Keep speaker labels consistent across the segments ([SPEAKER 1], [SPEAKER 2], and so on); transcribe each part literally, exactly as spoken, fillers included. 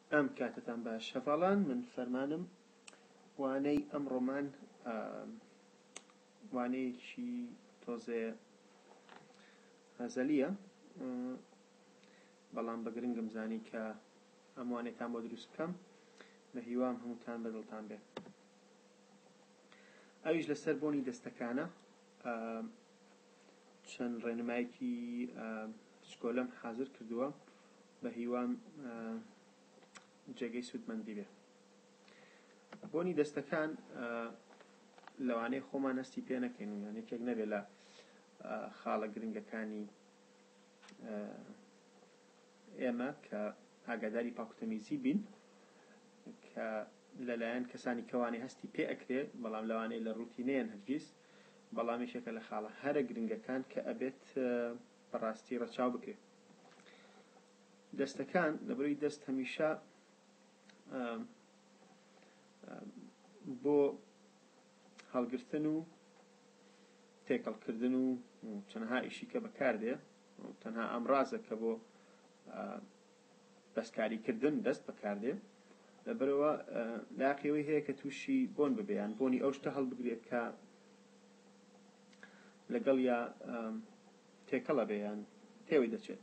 [SPEAKER 1] ئەم کاتتان باش هەڤاڵان من فەرمانم وانەی ئەمڕۆمان وانەیەکی تۆزێ هەزەلیە بەڵام بە گرنگم زانی کە ئەم وانەیەتان بۆ دروست بکەم بە هیوام هەمووتان بەدڵتان بێت. ئەویش لەسەر بۆنی دەستەکانە چەند ڕێنمایەکی پچکۆلەم حازر کردووە بە هیوام جێگەی سوودمەندی بێ. بۆنی دەستەکان لەوانەیە خۆمان هەستی پێ نەکەین و یان یەکێک نەبێت لە خاڵە گرنگەکانی ئێمە کە ئاگاداری پاکوتەمیزی بین کە لەلایەن کەسانی کەوانی هەستی پێ ئەکرێ بەڵام لەوانەیە لە ڕوتینەیەن هەرگیز بەڵام یەکێکە لە خاڵە هەرە گرنگەکان کە ئەبێت بەڕاستی ڕەچاو بکرێت. دەستەکان لەبەرەوەی دەست هەمیشە بۆ هەڵگرتن و تێکەڵکردن و چەندها ئیشی کە بەکاردێ تەنها ئەمڕازە کە بۆ بەسکاریکردن دەست بەکاردێ لەبەرەوە لاقیەوەی هەیە کە تووشی بۆن ببێیان بۆنی ئەو شتە هەڵبگرێت کە لەگەڵ یا تێکەڵە بێیان تێوەی دەچێت.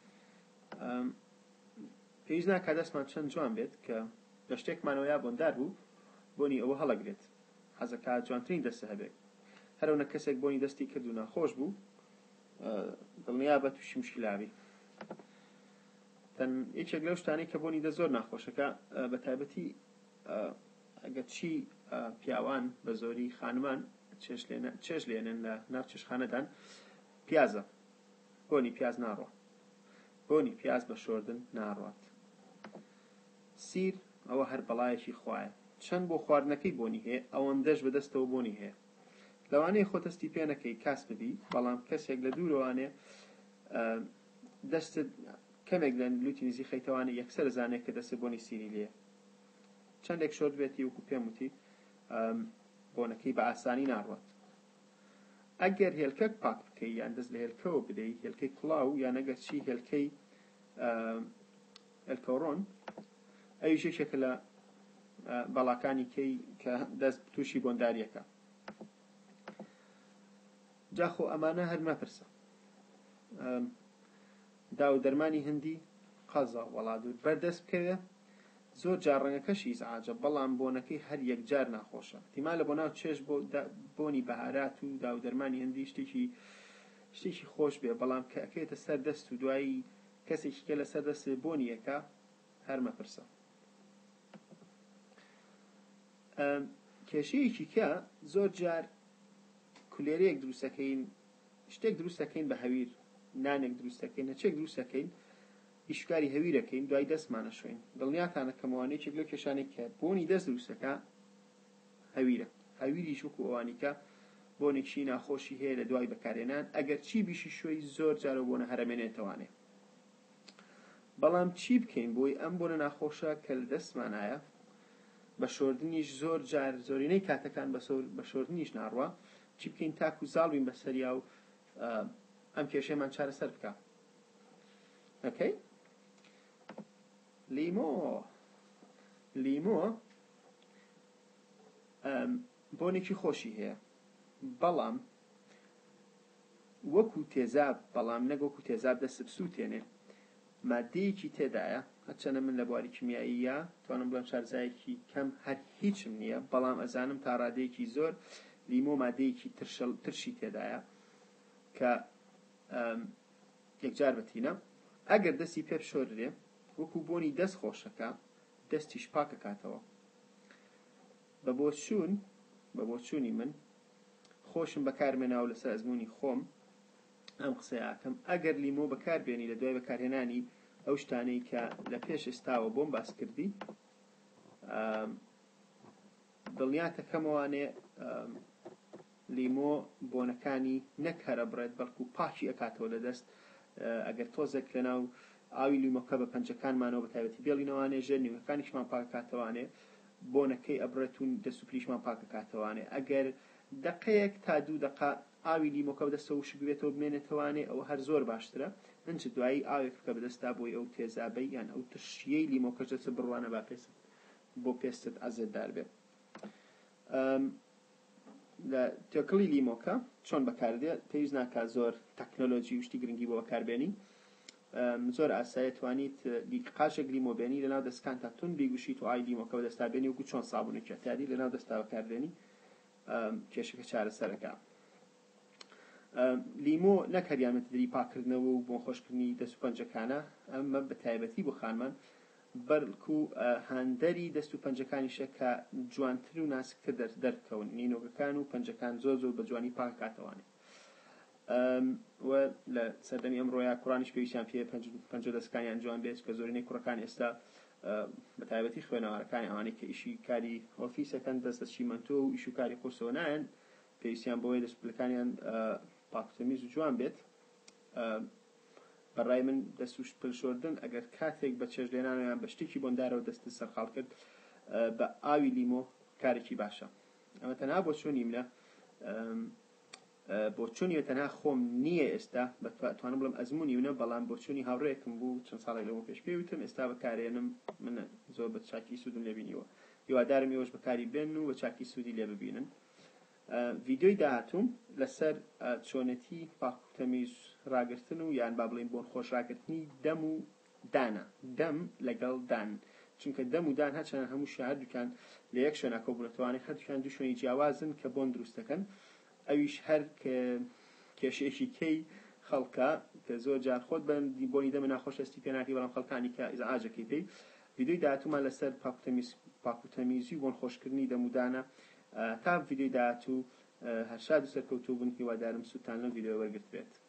[SPEAKER 1] پێویست ناکات دەستمان چەند جوان بێت کە لە شتێکمانەوە یا بۆندار بوو بۆنی ئەوە هەڵەگرێت حەزەکە جوانترین دەستە هەبێت. هەرەونە کەسێک بۆنی دەستی کرد و ناخۆش بوو دڵنیا بە تووشی مشکلابی. تەن یەکێک لەو شتانەی کە بۆنی دەست زۆر ناخۆشەکە بە تایبەتی ئەگەر چی پیاوان بە زۆری خانمان چێژ لێنن لە ناو چێشخانەدان پیازە بۆنی پیاز ناڕوە بۆنی پیاز بە شۆردن ناڕوات. سیر ئەوە هەر بەڵایەکی خوایە چەند بۆ خواردنەکەی بۆنی هەیە ئەوەندەش بەدەستەوە بۆنی هەیە. لەوانەیە خۆتەستی پێ نەکەی کاس ببی بەڵام کەسێک لە دوورەوانێ دەستت کەمێک لە لوتی نزی خەیتەوانێ یەکسەر زانێت کە دەستە بۆنی سیری لێە چەندێک شۆرد بێتی وەکو پێم وتی بۆنەکەی بە ئاسانی ناڕوات. ئەگەر هێلکە پاک بکەی یان دەست لە هێلکەوە بدەی هێلکەی کڵاو یان ئەگەر چی هێلکەی ئەلکەڕۆن ئەویش یەکێکە لە بەڵاکانی کەی کە دەست تووشی بۆنداریەکە. جاخۆ ئەمانە هەر مەپرسە دا و دەرمانی هەندی قەزە وەڵادور بەردەست بکەوێ زۆر جار ڕەنگەکەشی ئیزعاجە بەڵام بۆنەکەی هەر یەکجار ناخۆشە. احتیمالە بۆ ناو چێژ بۆ بۆنی بەهارات و دا و دەرمانی هەندی شتێکی شتێکی خۆش بێ بەڵام کە ئەکەوێتە سەر دەست و دوایی کەسێکی کە لەسەر دەست بۆنی یەکە هەر مەپرسە. کێشەیەکی کە زۆر جار کولێرەیەک دروستەکەین شتێک دروستەکەین بە هەویر نانێک دروستەکەین نەچێک دروستەکەین ئیشکاری هەویرەکەین دوای دەستمانە شوێن دڵنیاتانە کەمەوانەیەکێک لەو کێشانێک کە بۆنی دەست دروستەکە هەویرە هەویریش وەکو ئەوانی کە بۆنێکی ناخۆشی هەیە لە دوای بەکارهێنان ئەگەر چی بیشی شوێی زۆر جارە بۆنە هەرەمێنێتەوانێ. بەڵام چی بکەین بۆی ئەم بۆنە ناخۆشە کە لە دەستمانایە بە شۆردنیش زۆر جار زۆرینەی کاتەکان بە شۆردنیش ناڕوە چی بکەین تاکو زاڵبین بەسەریا و ئەم کێشەیەمان چارەسەر بکە. ئەکەی لیمۆ لیمۆ بۆنێکی خۆشی هەیە بەڵام وەکو تێزاب بەڵام نەک وەکو تێزاب دەست بسووتێنێ مادەیەکی تێدایە هەرچەنە من لە بواری کیمیاییە توانم بڵێم شارزایەکی کەم هەر هیچم نییە بەڵام ئەزانم تا ڕادەیەکی زۆر لیمۆ مادەیەکی ترشی تێدایە کە یەکجار بەتینە ئەگەر دەستی پێ بشۆررێ وەکو بۆنی دەست خۆشەکە دەستیش پاکە کاتەوە. بە بۆچوون بە بۆچوونی من خۆشم بەکارمێناوە لەسەر ئەزمموی خۆم ئەم قسەی ئاکەم ئەگەر لیمۆ بەکاربێنی لە دوای بەکارهێنانی ئەو شتانەی کە لە پێش ئێستاوە بۆم باس کردی دڵنیاتە کەمەوانێ لیمۆ بۆنەکانی نەک هەرە بڕێت بەڵکو پاکی ئەکاتەوە لە دەست ئەگەر تۆزێک لەناو ئاوی لیمۆکە بە پەنجەکانمانەوە بە تایبەتی بێڵینەوانێ ژێر نیوەکانیشمان پاکەکاتەوانێ بۆنەکەی ئەبڕێت و دەست و پلیشمان پاکەکاتەوانێ ئەگەر دقەیەک تا دوو دقا ئاوی لیمۆکە بە دەستەوە وشک بێتەوە بمێنێتەوانێ ئەوە هەر زۆر باشترە ئەنج دوایی ئاوێک کە بەدەستا بۆی ئەو تێزابەی یان ئەو تشیەی لیمۆکەش دەچێت بڕوانە با پێست بۆ پێستت ئازێددار بێت. لە تێکەڵی لیمۆکە چۆن بەکاردێت پێویست ناکە زۆر تەکنۆلۆژی وشتی گرنگی بۆ بەکاربێنی، زۆر ئاسایە توانیت قاشێک لیمۆ بێنی لەناو دەستکان تا تون بیگوشیت و ئای لیمۆکە بەدەستا بێنی وەکو چۆن سابوونێکی ئەتیاری لەناو دەستا بەکاربێنی کێشەکە چارەسەرەکە. لیمۆ نەک هەریانەتدری پاکردنەوە و بۆ خۆشکردنی دەست و پەنجەکانە، ئەمە بە تایبەتی بۆ خانمان بەڵکو هاندەری دەست و پەنجەکانیشە کە جوانتر و ناسکتر دەرکەون، نینۆگەکان و پەنجەکان زۆر زۆر بە جوانی پاکاتەوانێت. و لە سەردەمی ئەمڕۆیە کوڕانیش پێویستیان پێ پەنجە دەستکانیان جوان بێت کە زۆرینەی کوڕەکان ئێستا بە تایبەتی خوێنەوارەکانی ئەوانەی کە ئیشی کاری ئۆفیسەکەن دەست دەچیمەنتۆ و ئیش و کاری قورسەوە نایەن پێویستیان بۆیە دەستپلەکانیان پاکوتەمیز و جوان بێت. بەڕای من دەست و پلشۆردن ئەگەر کاتێک بە چێژلێنانیان بە شتێکی بۆندارەوە دەستی سەرخاڵ کرد بە ئاوی لیمۆ کارێکی باشە. ئەمە تەنها بۆ چۆنی منە، بۆ چۆنی تەنها خۆم نییە ئێستا بەتوانم بڵم ئەزمموی منە، بەڵام بۆ چۆنی هاوڕێکم بوو چەند ساڵێک لەمە پێش پێوتم ئێستا بەکارێنم منە زۆر بە چاکی سوودم لێبینیوە. هیوادارم ئێوەش بەکاری بێن و بە چاکی سوودی لێ ببینن. ڤیدیۆی داهاتووم لەسەر چۆنەتی پاکوتەمیز ڕاگرتن و یان با بڵین بۆن خۆش ڕاگرتنی دەم و دانە، دەم لەگەڵ دان، چونکە دەم و دان هەرچەندە هەموو هەردووکان لە یەک شوێنە کۆبوونەتوانێت هەردووکان دوو شوێنی جیاوازن کە بۆن دروست دەکەن، ئەویش هەر کێشەیەکی کەی خەڵکە کە زۆر جار خۆت بەندی بۆنی دەمە ناخۆشەستی پێ ناکەی بەڵام خەڵکانی کە ئیزعاجەکەی پێی. ڤیدیۆی داهاتوومان لەسەر پاکوتەمیزی و بۆن خۆشکردنی دەم و دانە. تا ڤیدیۆی داهاتوو هەر شاد و سەرکەوتوو بن، هیوادارم سوودتان لەم ڤیدیۆ وەرگرت بێت.